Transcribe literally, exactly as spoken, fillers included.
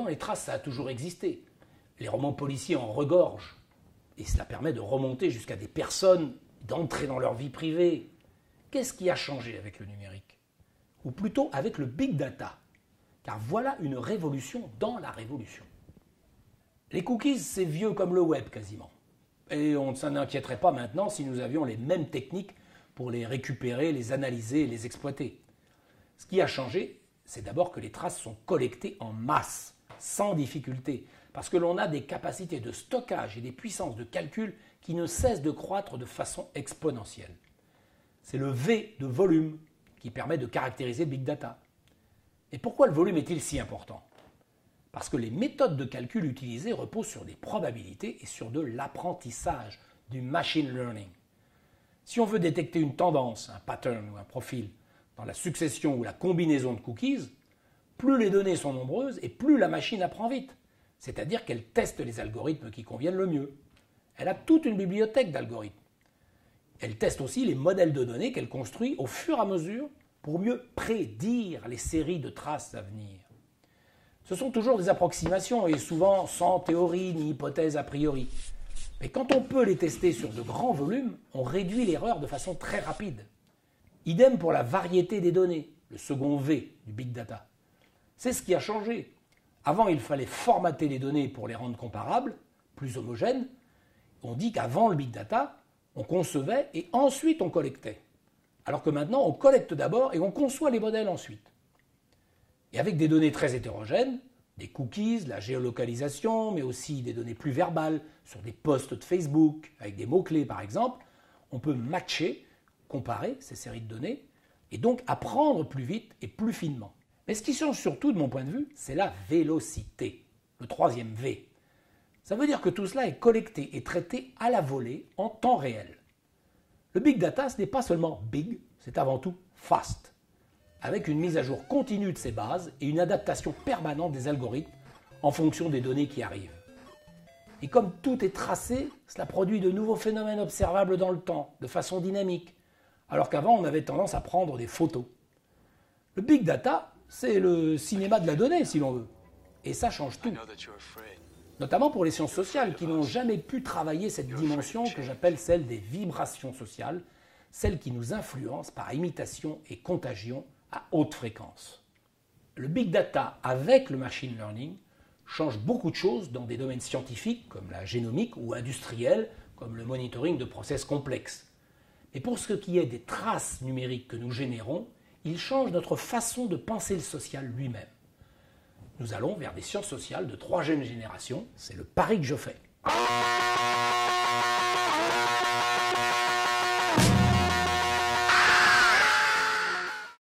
les traces, ça a toujours existé. Les romans policiers en regorgent. Et cela permet de remonter jusqu'à des personnes, d'entrer dans leur vie privée. Qu'est-ce qui a changé avec le numérique? Ou plutôt avec le big data? Car voilà une révolution dans la révolution. Les cookies, c'est vieux comme le web quasiment. Et on ne s'en inquiéterait pas maintenant si nous avions les mêmes techniques pour les récupérer, les analyser et les exploiter. Ce qui a changé, c'est d'abord que les traces sont collectées en masse, sans difficulté, parce que l'on a des capacités de stockage et des puissances de calcul qui ne cessent de croître de façon exponentielle. C'est le V de volume qui permet de caractériser le big data. Et pourquoi le volume est-il si important? Parce que les méthodes de calcul utilisées reposent sur des probabilités et sur de l'apprentissage, du machine learning. Si on veut détecter une tendance, un pattern ou un profil dans la succession ou la combinaison de cookies, plus les données sont nombreuses et plus la machine apprend vite. C'est-à-dire qu'elle teste les algorithmes qui conviennent le mieux. Elle a toute une bibliothèque d'algorithmes. Elle teste aussi les modèles de données qu'elle construit au fur et à mesure pour mieux prédire les séries de traces à venir. Ce sont toujours des approximations et souvent sans théorie ni hypothèse a priori. Mais quand on peut les tester sur de grands volumes, on réduit l'erreur de façon très rapide. Idem pour la variété des données, le second V du big data. C'est ce qui a changé. Avant, il fallait formater les données pour les rendre comparables, plus homogènes. On dit qu'avant le big data, on concevait et ensuite on collectait. Alors que maintenant, on collecte d'abord et on conçoit les modèles ensuite. Et avec des données très hétérogènes, des cookies, la géolocalisation, mais aussi des données plus verbales sur des posts de Facebook, avec des mots-clés par exemple, on peut matcher, comparer ces séries de données et donc apprendre plus vite et plus finement. Mais ce qui change surtout de mon point de vue, c'est la vélocité, le troisième V. Ça veut dire que tout cela est collecté et traité à la volée en temps réel. Le big data, ce n'est pas seulement big, c'est avant tout fast, avec une mise à jour continue de ses bases et une adaptation permanente des algorithmes en fonction des données qui arrivent. Et comme tout est tracé, cela produit de nouveaux phénomènes observables dans le temps, de façon dynamique, alors qu'avant on avait tendance à prendre des photos. Le big data, c'est le cinéma de la donnée si l'on veut, et ça change tout. Notamment pour les sciences sociales qui n'ont jamais pu travailler cette dimension que j'appelle celle des vibrations sociales, celle qui nous influence par imitation et contagion à haute fréquence. Le big data avec le machine learning change beaucoup de choses dans des domaines scientifiques comme la génomique ou industriels comme le monitoring de process complexes. Mais pour ce qui est des traces numériques que nous générons, il change notre façon de penser le social lui-même. Nous allons vers des sciences sociales de troisième génération, c'est le pari que je fais.